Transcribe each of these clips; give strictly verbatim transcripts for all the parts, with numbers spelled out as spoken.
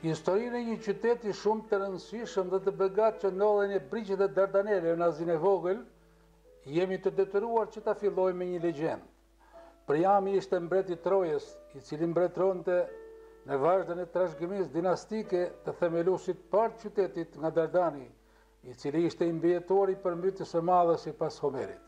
Historinë e një qyteti shumë të rëndësishëm dhe të begat që ndodhen e Brigjet e Dardanelle në Azinë e Vogël, jemi të detyruar që ta fillojmë me një legjend. Priami ishte mbreti Trojës, i cili mbretëronte në vazhdën e trashëgimisë dinastike të themeluesit parë të qytetit nga Dardani, i cili ishte i mbijetuar i përmbytjes së madhe sipas Homerit.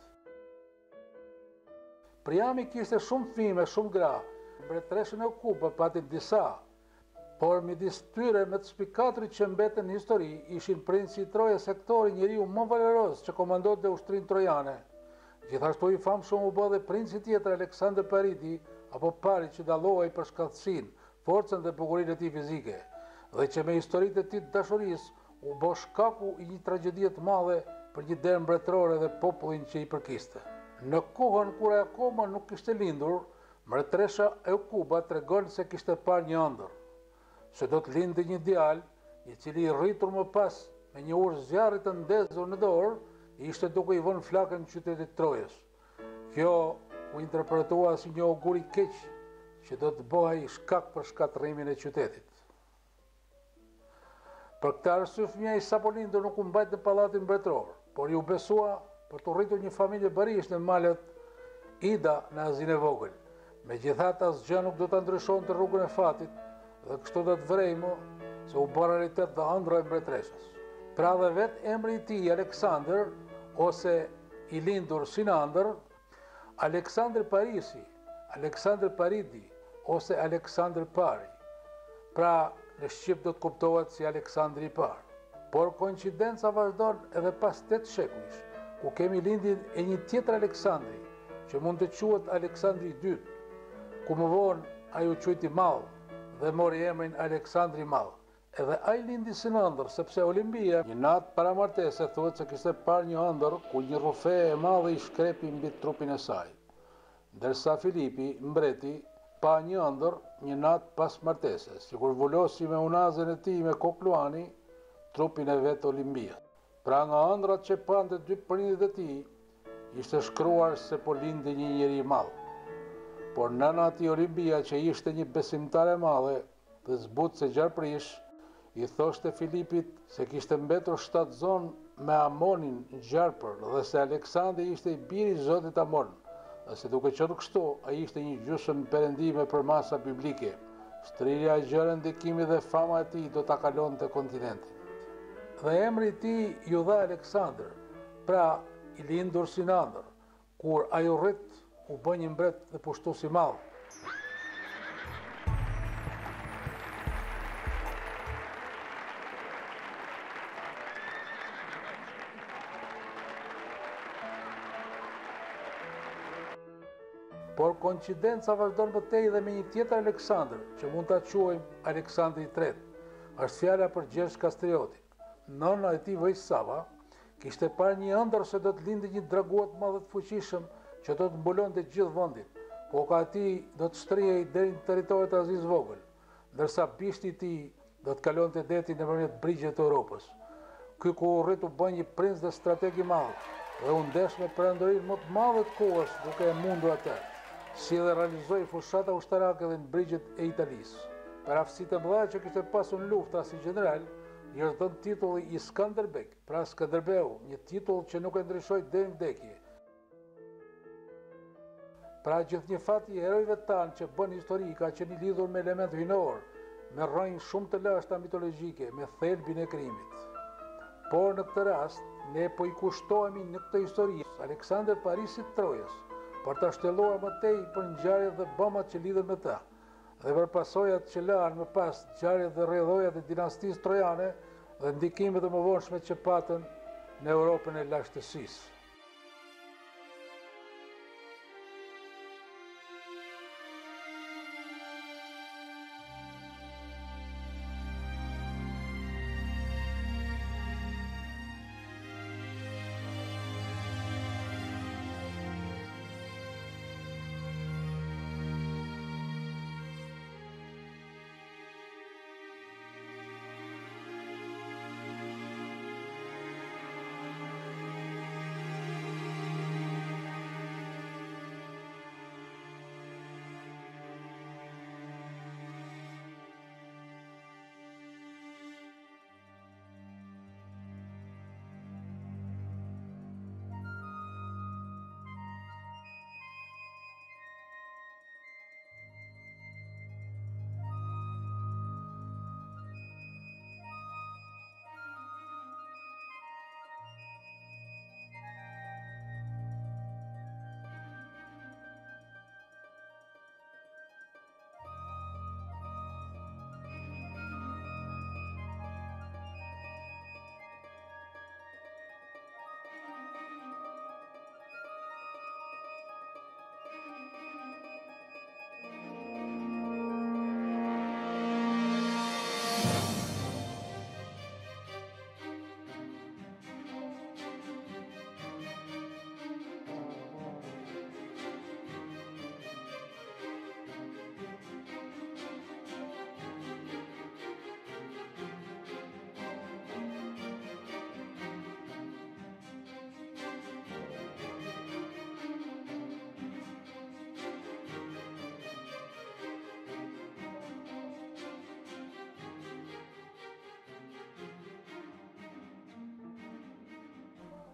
Priami kishte shumë fëmijë me shumë gra. Mbretëreshën e Okuba pati disa, por midis tyre me të spikaturit që mbeten në histori ishin princi i Trojës Hektori, njeriu më valeroz që komandonte ushtrinë trojane. Gjithashtu i famshëm u bë dhe princi tjetër Aleksandër Paridi, apo Pari, që dallohej për shkatësinë, forcën dhe bukurinë e tij fizike, dhe që me historitë e tij të dashurisë u bë shkaku i një tragjedie të madhe për një derë mbretërore dhe popullin që i përkiste. Në kohën kur akoma nuk kishte lindur, mbretëresha e Okuba tregon se kishte parë një ëndër, se do të lindë një djalë, i cili i rritur më pas me një urë zjarri të ndezur në dorë, ishte duke i vënë flakën në qytetit Trojës. Kjo u interpretua si një augur i keq që do të bëhej shkak për shkatërrimin e qytetit. Për këtë arsye fëmia i sapo lindur nuk u mbajt në pallatin mbretëror, por i u besua për të rritur një familje barish në malet Ida në Azinë e Vogël. Megjithatë, asgjë nuk do ta ndryshonte rrugën e fatit, dhe kështu do të vrejmë se u bë realitet dhe ëndra e mbretëreshës. Pra dhe vetë emri i tij Aleksandër, ose i lindur Sinandër, Aleksandër Parisi, Aleksandër Paridi, ose Aleksandër Pari. Pra në Shqip do të kuptohet si Aleksandri i parë. Por koincidenca vazhdon edhe pas tetë shekujsh, ku kemi lindjen e një tjetër Aleksandri, që mund të quhet Aleksandri i dytë, ku më vonë ai u quajti Mall dhe mori emrin Aleksandri i Madh. Edhe ai lindi si në ëndër, sepse Olimpia, një natë para martesës, thuhet se kishte parë një ëndër ku një rufe e madhe i shkrepi mbi trupin e saj. Ndërsa Filipi, mbreti, pa një ëndër një natë pas martesës, sikur vulosi me unazën e tij me kokluani trupin e vet Olimpias. Pra nga ëndrat që pante dy prindit e tij, ishte shkruar se po lindi një njeri i madh. Por nëna e tij Olimpia, që ishte një besimtare e madhe dhe zbutëse gjarprish, i thoshte Filipit se kishte mbetur shtatë zonë me Amonin gjarpër dhe se Aleksandri ishte i biri i zotit Amon, dhe se duke qenë kështu, ai ishte një gjysmë perëndime për masa biblike. Shtrirja e gjërë ndikimi dhe fama e tij do ta kalonte kontinentin. Dhe emri i tij ju dha Aleksandër, pra i lindur Sinandër, kur ai u rrit, u bë një mbret dhe pushtues i madh. Por koincidenca vazhdon mëtej dhe me një tjetër Aleksandër, që mund ta quajmë Aleksandri i tretë. Është fjala për Gjergj Kastrioti. Nëna e tij Vojsava kishte parë një ëndër se do të lindë një draguar të madh të fuqishëm që do të mbulonte gjithë vendin. Koka e tij do të shtrihej deri në territorin e Azisë Vogël, ndërsa bishti i tij do të kalonte detin nëpërmjet brigjet të Europës. Ky ku u rrit u bë një princ dhe strateg i madh, dhe u ndesh me perandorinë më të madhe të kohës, duke e mundur atë, si edhe realizoi fushata ushtarake dhe në brigjet e Italisë. Për aftësitë e mëdha që kishte pasur në lufta si general, i është dhënë titulli i Skanderbeg, pra Skanderbeu, një titull që nuk e ndryshoi deri në vdekje. Pra gjithnjë fati i herojve tanë që bën histori ka qenë i lidhur me element hyjnor, me rrënjë shumë të lashta mitologjike, me thelbin e krimit. Por në këtë rast, ne po i kushtohemi në këtë histori Aleksandër Parisit Trojës, për të shtjelluar më tej për ngjarjet dhe bëmat që lidhen me ta, dhe për pasojat që lanë më pas ngjarjet dhe rrjedhojat e dinastisë trojane dhe ndikimet e mëvonshme që patën në Europën e lashtësisë.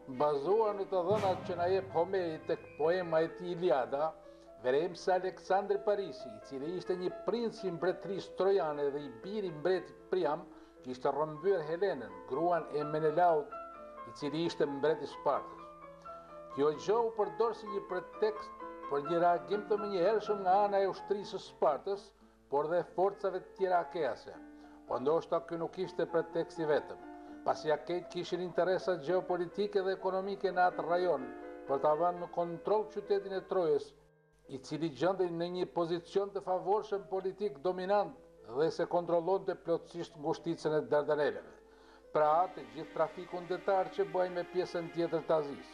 Bazuar në të dhënat që na jep Homeri tek poema e tij Iliada, verem se Aleksandër Parisi, i cili ishte një princ i mbretërisë trojane dhe i biri i mbretit Priam, kishte rrëmbyer Helenën, gruan e Menelaut, i cili ishte mbreti i Spartës. Kjo gjë u përdor si një pretekst për një reagim të menjëhershëm nga ana e ushtrisë së Spartës, por dhe forcave të tjera akease. Po ndoshta ky nuk ishte pretekst i vetëm, pasi Akejt kishin interesa gjeopolitike dhe ekonomike në atë rajon për ta vënë në kontroll qytetin e Trojës, i cili gjendej në një pozicion të favorshëm politik dominant dhe se kontrollonte plotësisht ngushticën e Dardaneleve, pra të gjithë trafikun detar që bëjnë me pjesën tjetër të Azisë.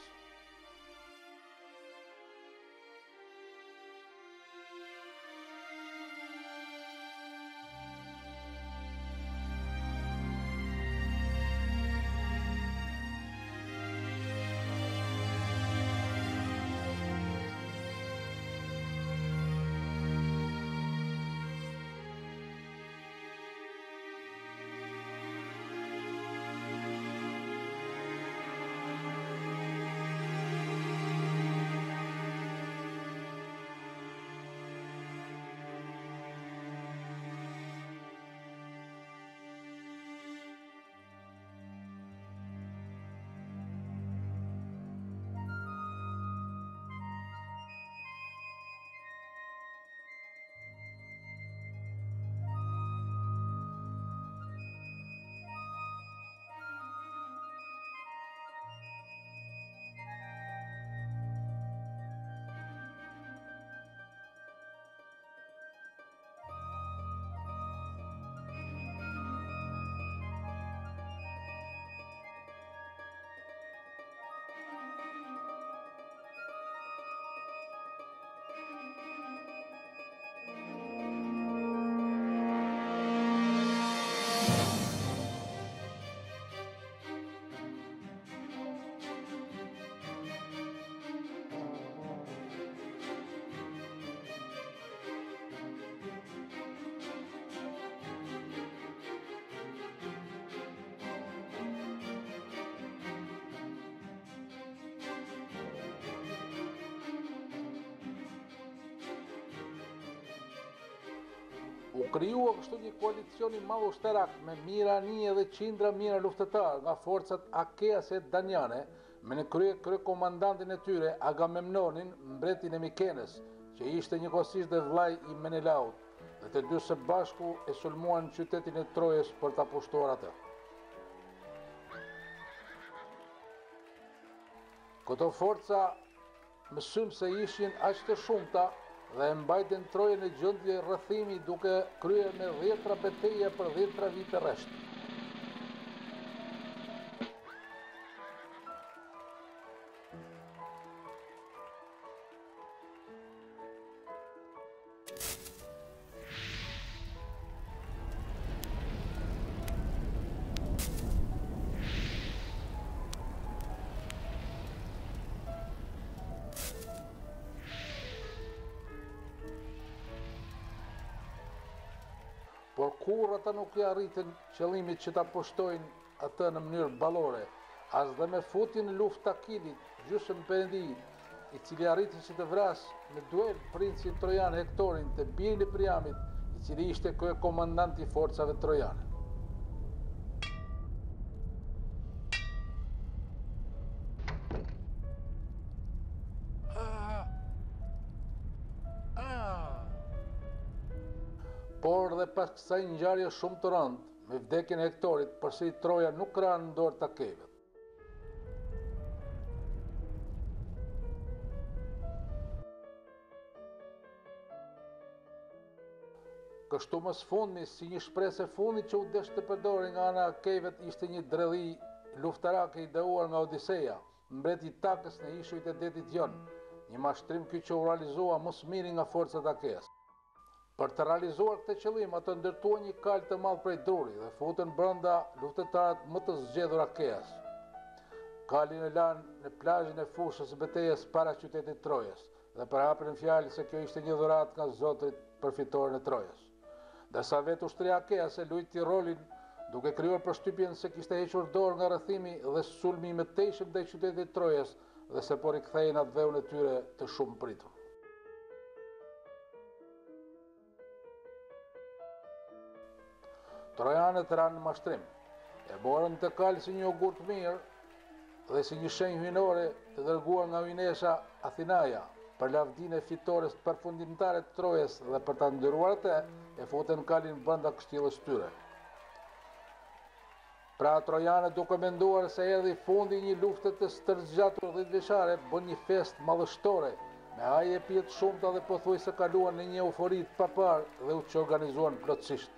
U krijua kështu një koalicion i madh ushtarak me mijëra anije dhe qindra mijëra luftëtar nga forcat akease daniane, me në krye kryekomandantin e tyre Agamemnonin, mbretin e Mikenes, që ishte njëkohësisht dhe vllai i Menelaut, dhe të dy së bashku e sulmuan qytetin e Trojës për ta pushtuar atë. Këto forca mësym se ishin aq të shumta dhe e mbajtën Trojën në gjendje rrëthimi duke kryer me dhjetra betejë për dhjetra vite rresht. Por kur ata nuk i arritën qëllimit që ta pushtojnë atë në mënyrë ballore, as dhe me futjen në luftë Akilit, gjysmë perëndi, i cili arriti që të vrasë në duel princin trojan Hektorin të birin e Priamit, i cili ishte kryekomandanti i forcave trojane. Por dhe pas kësaj ngjarje shumë të rëndë, me vdekjen e Hektorit, përsëri Troja nuk ra në dorë të Akejve. Kështu më së fundmi, si një shpresë e fundit që u desh të përdori nga ana e Akejvet, ishte një dredhi luftarake i dëuar nga Odiseja, mbreti i Takës në ishujt e detit Jon, një mashtrim ky që u realizua më së miri nga forcat akease. Për të realizuar këtë qëllim, ato ndërtuan një kal të madh prej druri dhe futën brenda luftëtarët më të zgjedhur akeas. Kalin e lanë në plazhin e fushës së betejës para qytetit Trojës dhe përhapën në fjalë se kjo ishte një dhuratë nga Zotri për fitoren e Trojës. Ndërsa vetë ushtria akease luajti rolin duke krijuar përshtypjen se kishte hequr dorë nga rrethimi dhe sulmi i mëtejshëm ndaj qytetit Trojës dhe se po rikthehej në atë dheun e tyre të shumë pritur. Trojanët ranë në mashtrim, e morën të kalë si një ogurt mirë dhe si një shenjë hyjnore të dërguar nga hyjnesha Athinaja për lavdinë e fitores përfundimtare të Trojës dhe për ta nderuar atë, e futën kalin brenda kështjellës tyre. Pra trojanët duke menduar se erdhi fundi i një lufte të stërgjatur dhjetëvjeçare, bën një festë madhështore me haje e pije të shumta dhe pothuajse kaluan në një eufori të paparë dhe u që organizuan plotësisht.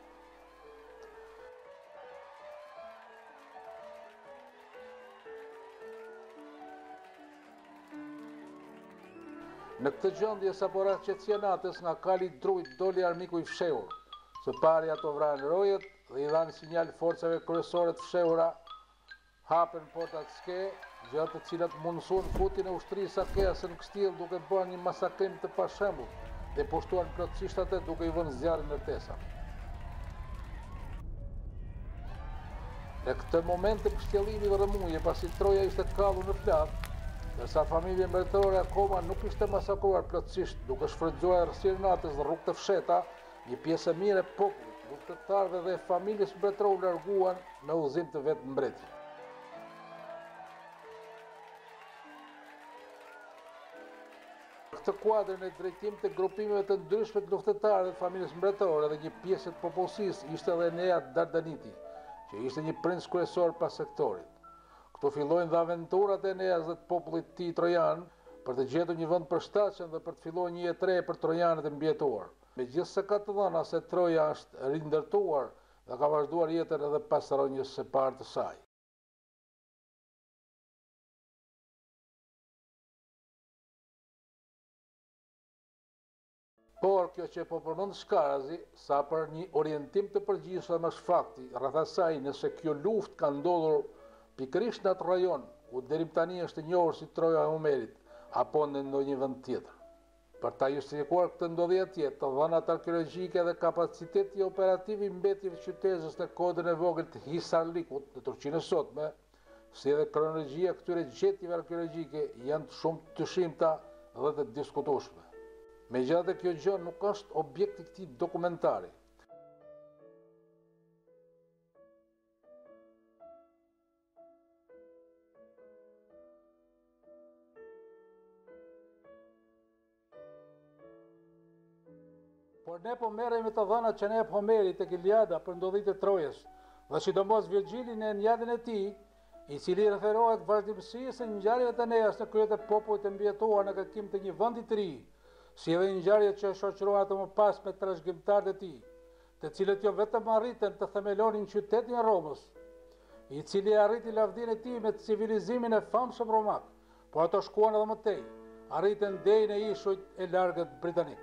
Në këtë gjendje sapo rreth qetësia natës nga kali i drujt doli armiku i fshehur. Së pari ato vranë rojet dhe i dhanë sinjal forcave kryesore të fshehura, hapen portat ske, gjatë të cilat mundësuan futjen e ushtrisë sakease në kështjellë duke bërë një masakrim të pashembull dhe pushtuan plotësisht atë duke i vënë zjarrin në tesa. Në këtë moment të kështjellimi dhe rëmuje, pasi Troja ishte kallur në flakë, ndërsa familja mbretërore akoma nuk ishte masakruar plotësisht, duke shfrytzuar errësirën natës dhe rrugë të fshehta, një pjesë e mirë e popullit, luftëtarëve dhe familjes mbretërore u larguan me udhëzim të vetë mbreti. Në këtë kuadër në drejtim të grupimeve të ndryshme të luftëtarëve të familjes mbretërore dhe një pjesë të popullsisë ishte edhe Enea Dardaniti, që ishte një princ kryesor pas sektorit. Këtu fillojnë dhe aventurat e Eneas dhe të popullit të tij trojan për të gjetur një vend përshtatshëm dhe për të filluar një jetë re për trojanët e mbijetuar. Megjithse ka të dhëna se Troja është rindërtuar dhe ka vazhduar jetën edhe pas rënjes së parë të saj. Por kjo që po përmend Shkarazi, sa për një orientim të përgjithshëm është fakti rreth asaj nëse kjo luftë ka ndodhur pikërisht në atë rajon, ku deri tani është e njohur si Troja e Homerit, apo në ndonjë vend tjetër. Për ta justifikuar këtë ndodhje atje, të dhënat arkeologjike dhe kapaciteti operativ i mbetjeve qytetëse në kodën e vogël të Hisarlikut në Turqinë e sotme, si edhe kronologjia këtyre gjetjeve arkeologjike janë të shumë të dyshimta dhe të diskutueshme. Megjithatë, kjo gjë nuk është objekt i këtij dokumentari. Por ne po merrem me të dhënat që ne jep Homeri tek Iliada për ndodhitë e Trojës, dhe sidomos Virgjili në Iliadën e tij, i cili referohet vazhdimësisë së ngjarjeve të Eneas në kryet e popullit të mbijetuar në kërkim të një vendi të ri, si edhe ngjarjet që shoqërohen ato më pas me trashëgimtarët e tij, të cilët jo vetëm arritën të themelonin qytetin e Romës, i cili arriti lavdinë e tij me civilizimin e famshëm romak, por ato shkuan edhe më tej, arritën deri në ishujt e largët britanik.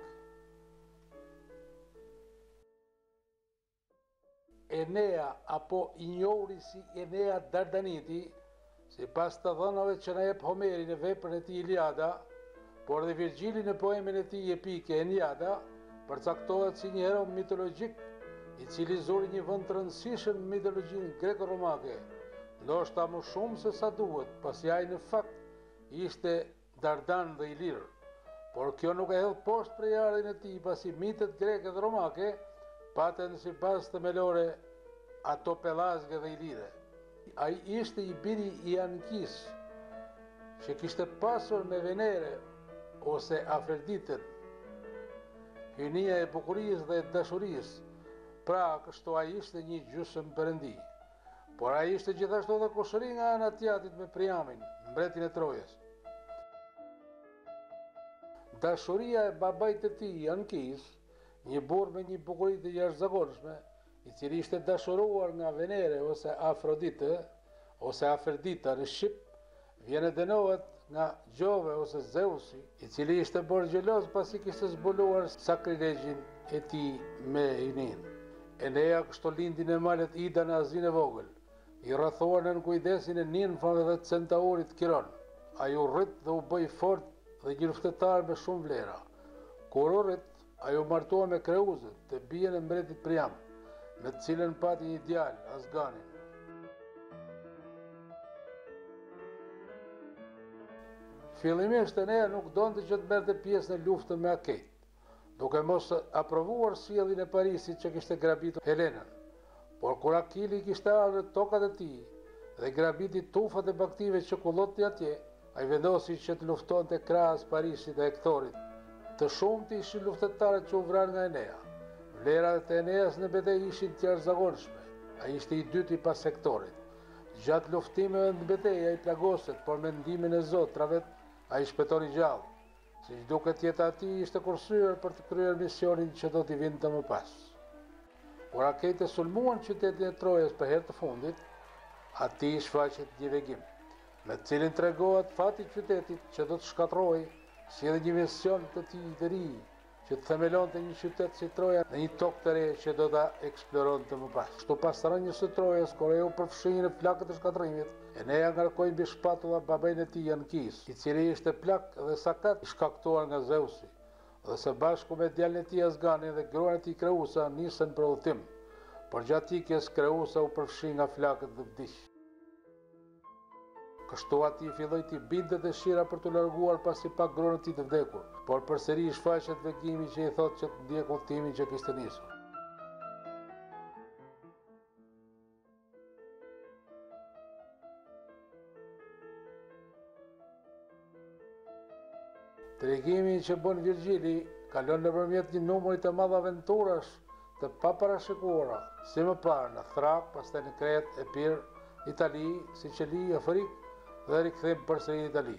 Enea, apo i njohuri si Enea Dardaniti, sipas të dhënave që na jep Homeri në veprën e tij Iliada, por dhe Virgjili në poemin e tij epike Eniada, përcaktohet si një hero mitologjik, i cili zuri një vend të rëndësishëm në mitologjinë greko-romake, ndoshta më shumë se sa duhet, pasi ai në fakt ishte Dardan dhe Ilir. Por kjo nuk e hedh poshtë për ardhin e tij, pasi mitet greke dhe romake patën si bazë themelore ato Pelazge dhe Ilire. Ai ishte i biri i Ankis, që kishte pasur me Venere ose Afroditet, hynia e bukurisë dhe dashurisë, pra kështu ai ishte një gjysmë perëndi. Por ai ishte gjithashtu edhe kushëri nga ana e Tjatit me Priamin, mbretin e Trojës. Dashuria e babait të tij Ankis, një burr me një bukuri të jashtëzakonshme, i cili ishte dashuruar nga Venere ose Afrodite, ose Afrodita në Shqip, vjen e dënohet nga Gjove ose Zeusi, i cili ishte bërë xheloz pasi kishte zbuluar sakrilegjin e tij me Hynin. Enea kështu lindi në malet Ida në Azinë e vogël, i rrethuar nën kujdesin e ninfave dhe të centaurit Kiron. Ai u rrit dhe u bëi fort dhe një luftëtar me shumë vlera. Kur u rrit, ai u martua me Kreuzën, të bijen e mbretit Priam, me të cilën pati një djalë, Asganin. Fillimisht Enea nuk donte që të merrte pjesë në luftën me Aket, duke mos aprovuar sjelljen e Parisit që kishte grabitur Helenën. Por kur Akili kishte ardhur tokat e tij dhe grabiti tufat e baktive që kullotin atje, ai vendosi që të luftonte krahas Parisit dhe Hektorit. Të shumtë ishin luftëtarët që u vranë nga Enea. Vlerat e Eneas në betejë ishin të jashtëzakonshme. Ai ishte i dyti pas Hektorit. Gjatë luftimeve në betejë ai plagoset, por me ndihmën e zotrave ai shpëtoi gjallë. Siç duket jeta e tij ishte kursyer për të kryer misionin që do t'i vinte më pas. Kur Akete sulmuan qytetin e Trojës për herë të fundit, atij shfaqet një vegim, me të cilin tregohet fati i qytetit që do të shkatërrojë, si edhe një mision të tij të ri, që të themelonte një qytet si Troja në një tokë të re që do ta eksploronte më pas. Kështu pas rënjes së Trojës, kur ajo përfshihej në plakët e shkatërimit, Enea ngarkoi mbi shpatulla babain e tij Ankis, i cili ishte plak dhe sakat i shkaktuar nga Zeusi, dhe së bashku me djalin e tij Asganin dhe gruan e tij Kreusa nisën për udhtim. Por gjatë ikjes Kreusa u përfshi nga flakët dhe vdiq. Kështu ati filloi t'i binte dëshira për të larguar pasi pak gruan e tij të vdekur, por përsëri shfaqet vegimi që i thotë që të ndjek udhtimin që kishte nisur. Tregimi që bën Virgjili kalon nëpërmjet një numri të madh aventurash të paparashikuara, si më parë në Thrak, pastaj në Kretë, Epir, Itali, Siqeli, Afrikë dhe rikthim përsëri në Itali.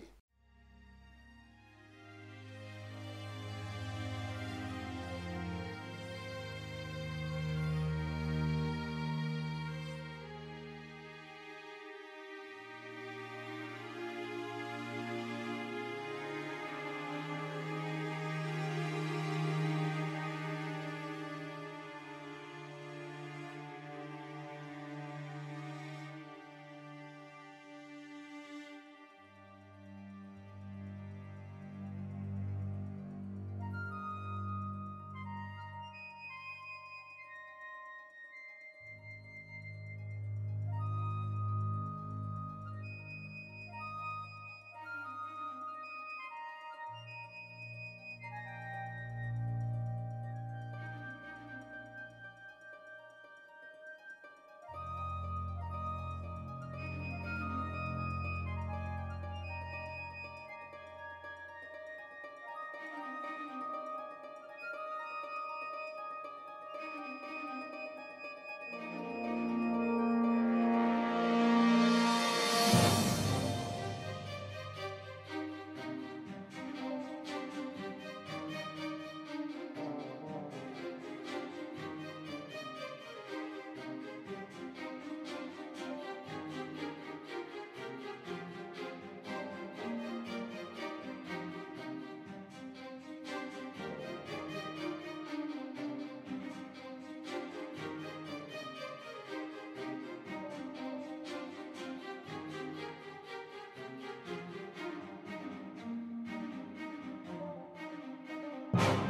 You